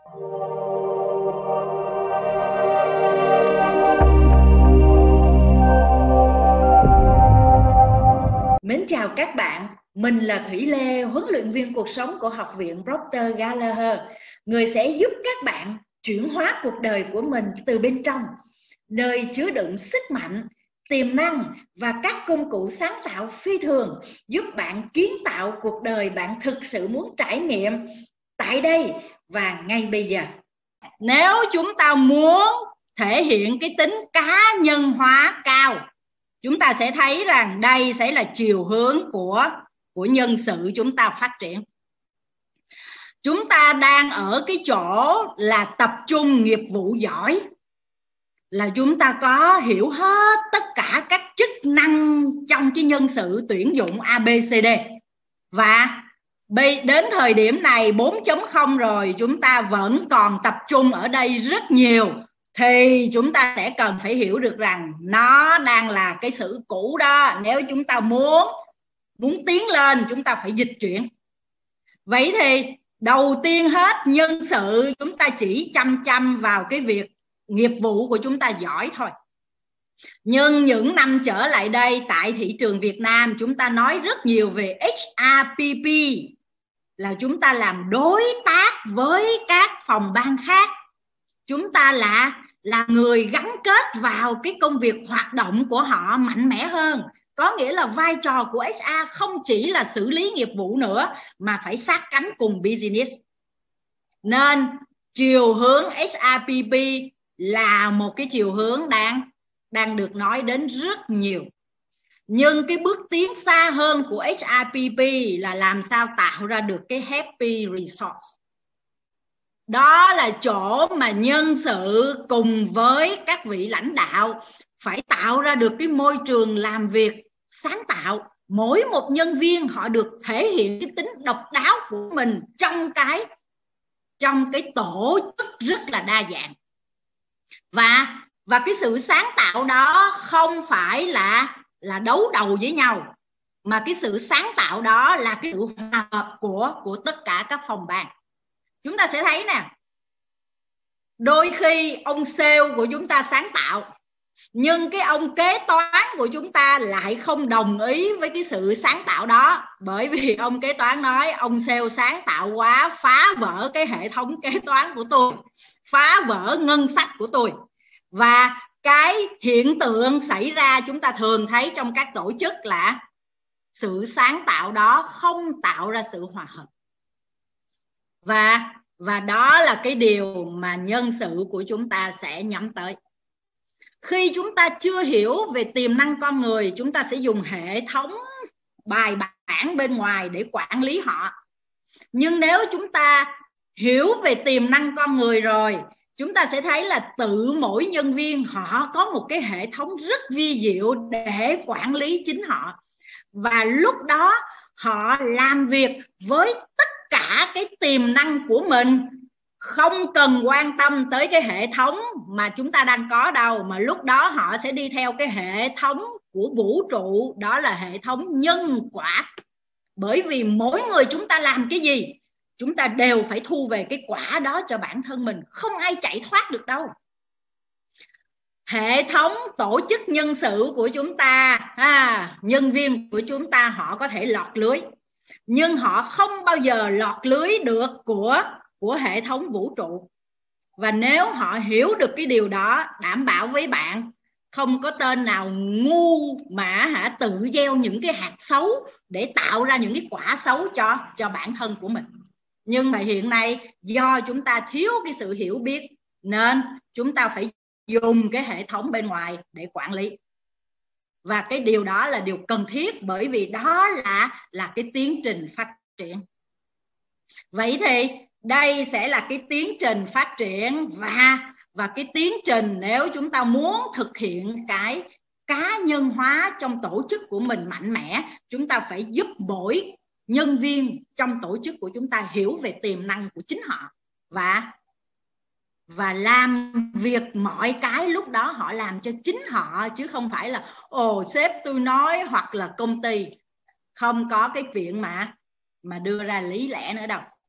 Mến chào các bạn, mình là Thủy Lê, huấn luyện viên cuộc sống của Học viện Proctor Gallagher, người sẽ giúp các bạn chuyển hóa cuộc đời của mình từ bên trong, nơi chứa đựng sức mạnh, tiềm năng và các công cụ sáng tạo phi thường, giúp bạn kiến tạo cuộc đời bạn thực sự muốn trải nghiệm tại đây và ngay bây giờ. Nếu chúng ta muốn thể hiện cái tính cá nhân hóa cao, chúng ta sẽ thấy rằng đây sẽ là chiều hướng của nhân sự chúng ta phát triển. Chúng ta đang ở cái chỗ là tập trung nghiệp vụ giỏi, là chúng ta có hiểu hết tất cả các chức năng trong cái nhân sự tuyển dụng ABCD. Và đến thời điểm này 4.0 rồi, chúng ta vẫn còn tập trung ở đây rất nhiều, thì chúng ta sẽ cần phải hiểu được rằng nó đang là cái sự cũ đó. Nếu chúng ta muốn tiến lên, chúng ta phải dịch chuyển. Vậy thì đầu tiên hết, nhân sự chúng ta chỉ chăm vào cái việc nghiệp vụ của chúng ta giỏi thôi. Nhưng những năm trở lại đây tại thị trường Việt Nam, chúng ta nói rất nhiều về HRPP, là chúng ta làm đối tác với các phòng ban khác. Chúng ta là người gắn kết vào cái công việc hoạt động của họ mạnh mẽ hơn. Có nghĩa là vai trò của HR không chỉ là xử lý nghiệp vụ nữa, mà phải sát cánh cùng business. Nên chiều hướng HRPP là một cái chiều hướng đang được nói đến rất nhiều. Nhưng cái bước tiến xa hơn của HRPP là làm sao tạo ra được cái happy resource. Đó là chỗ mà nhân sự cùng với các vị lãnh đạo phải tạo ra được cái môi trường làm việc sáng tạo. Mỗi một nhân viên họ được thể hiện cái tính độc đáo của mình trong cái tổ chức rất là đa dạng. Và cái sự sáng tạo đó không phải là đấu đầu với nhau, mà cái sự sáng tạo đó là cái sự hòa hợp của tất cả các phòng ban. Chúng ta sẽ thấy nè, đôi khi ông sale của chúng ta sáng tạo, nhưng cái ông kế toán của chúng ta lại không đồng ý với cái sự sáng tạo đó. Bởi vì ông kế toán nói ông sale sáng tạo quá, phá vỡ cái hệ thống kế toán của tôi, phá vỡ ngân sách của tôi. Và cái hiện tượng xảy ra chúng ta thường thấy trong các tổ chức là sự sáng tạo đó không tạo ra sự hòa hợp. Và đó là cái điều mà nhân sự của chúng ta sẽ nhắm tới. Khi chúng ta chưa hiểu về tiềm năng con người, chúng ta sẽ dùng hệ thống bài bản bên ngoài để quản lý họ. Nhưng nếu chúng ta hiểu về tiềm năng con người rồi, chúng ta sẽ thấy là tự mỗi nhân viên họ có một cái hệ thống rất vi diệu để quản lý chính họ. Và lúc đó họ làm việc với tất cả cái tiềm năng của mình, không cần quan tâm tới cái hệ thống mà chúng ta đang có đâu, mà lúc đó họ sẽ đi theo cái hệ thống của vũ trụ, đó là hệ thống nhân quả. Bởi vì mỗi người chúng ta làm cái gì, chúng ta đều phải thu về cái quả đó cho bản thân mình, không ai chạy thoát được đâu. Hệ thống tổ chức nhân sự của chúng ta, nhân viên của chúng ta họ có thể lọt lưới, nhưng họ không bao giờ lọt lưới được của hệ thống vũ trụ. Và nếu họ hiểu được cái điều đó, đảm bảo với bạn, không có tên nào ngu mà tự gieo những cái hạt xấu để tạo ra những cái quả xấu cho bản thân của mình. Nhưng mà hiện nay do chúng ta thiếu cái sự hiểu biết, nên chúng ta phải dùng cái hệ thống bên ngoài để quản lý. Và cái điều đó là điều cần thiết, bởi vì đó là cái tiến trình phát triển. Vậy thì đây sẽ là cái tiến trình phát triển, và cái tiến trình nếu chúng ta muốn thực hiện cái cá nhân hóa trong tổ chức của mình mạnh mẽ, chúng ta phải giúp mỗi nhân viên trong tổ chức của chúng ta hiểu về tiềm năng của chính họ, và làm việc mọi cái lúc đó họ làm cho chính họ, chứ không phải là sếp tôi nói hoặc là công ty. Không có cái chuyện mà đưa ra lý lẽ nữa đâu.